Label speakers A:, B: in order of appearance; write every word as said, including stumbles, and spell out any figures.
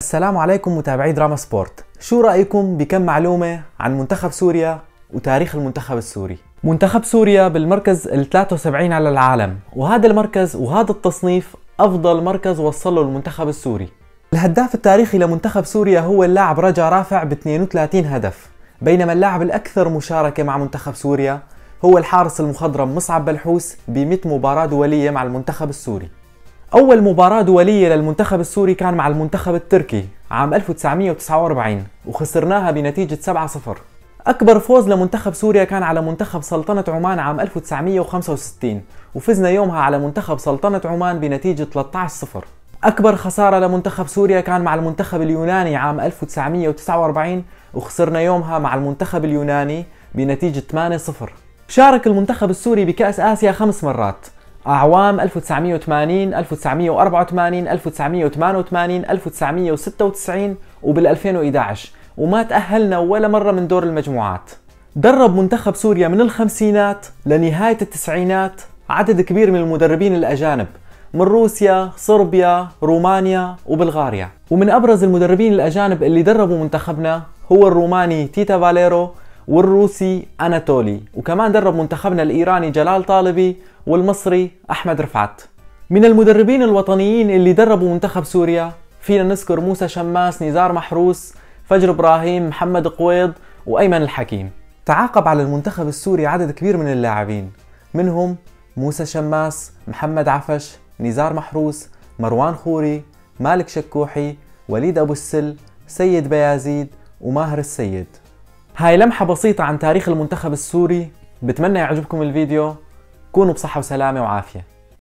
A: السلام عليكم متابعي دراما سبورت. شو رأيكم بكم معلومة عن منتخب سوريا وتاريخ المنتخب السوري؟ منتخب سوريا بالمركز ال ثلاثة وسبعين على العالم، وهذا المركز وهذا التصنيف أفضل مركز وصله المنتخب السوري. الهداف التاريخي لمنتخب سوريا هو اللاعب رجا رافع ب اثنين وثلاثين هدف، بينما اللاعب الأكثر مشاركة مع منتخب سوريا هو الحارس المخضرم مصعب بلحوس ب مئة مباراة دولية مع المنتخب السوري. أول مباراة دولية للمنتخب السوري كان مع المنتخب التركي عام ألف وتسعمئة وتسعة وأربعين وخسرناها بنتيجة سبعة صفر. أكبر فوز لمنتخب سوريا كان على منتخب سلطنة عمان عام ألف وتسعمئة وخمسة وستين وفزنا يومها على منتخب سلطنة عمان بنتيجة ثلاثة عشر صفر. أكبر خسارة لمنتخب سوريا كان مع المنتخب اليوناني عام ألف وتسعمئة وتسعة وأربعين وخسرنا يومها مع المنتخب اليوناني بنتيجة ثمانية صفر. شارك المنتخب السوري بكأس آسيا خمس مرات، أعوام ألف وتسعمئة وثمانين، ألف وتسعمئة وأربعة وثمانين، ألف وتسعمئة وثمانية وثمانين، ألف وتسعمئة وستة وتسعين وبال ألفين وإحدى عشر، وما تأهلنا ولا مرة من دور المجموعات. درب منتخب سوريا من الخمسينات لنهاية التسعينات عدد كبير من المدربين الأجانب من روسيا، صربيا، رومانيا وبلغاريا، ومن أبرز المدربين الأجانب اللي دربوا منتخبنا هو الروماني تيتا فاليرو والروسي أناتولي، وكمان درب منتخبنا الإيراني جلال طالبي والمصري أحمد رفعت. من المدربين الوطنيين اللي دربوا منتخب سوريا فينا نذكر موسى شماس، نزار محروس، فجر إبراهيم، محمد قويض وأيمن الحكيم. تعاقب على المنتخب السوري عدد كبير من اللاعبين، منهم موسى شماس، محمد عفش، نزار محروس، مروان خوري، مالك شكوحي، وليد أبو السل، سيد بيازيد وماهر السيد. هاي لمحة بسيطة عن تاريخ المنتخب السوري، بتمنى يعجبكم الفيديو. كونوا بصحة وسلامة وعافية.